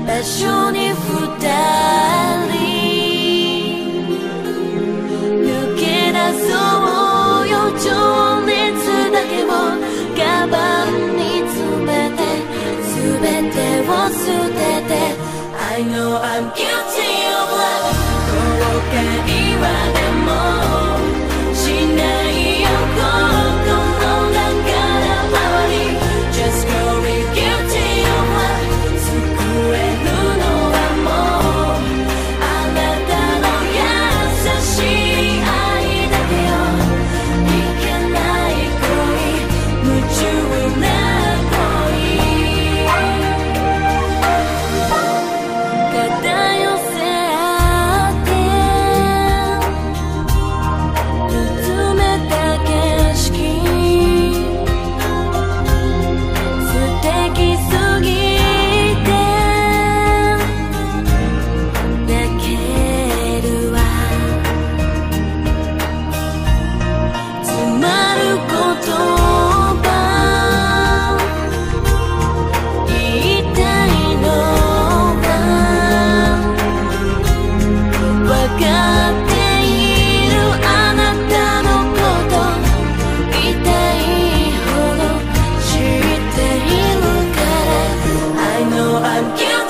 場所に二人抜け出そうよ、情熱だけをカバンに詰めて全てを捨てて I know I'm guilty of love 後悔はでもしないよ心の中から回り Just call me guilty of love 救えるのはもうあなたの優しい愛だけよいけない恋夢中な肩寄せ合って見つめた景色素敵すぎて泣けるわ詰まる言葉言いたいのは分かっているあなたのこと痛いほど知っているから I know I'm guilty